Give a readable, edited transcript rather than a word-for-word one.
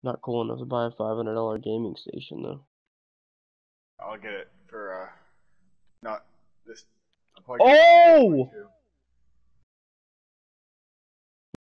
Not cool enough to buy a $500 gaming station though. I'll get it for not this. Oh!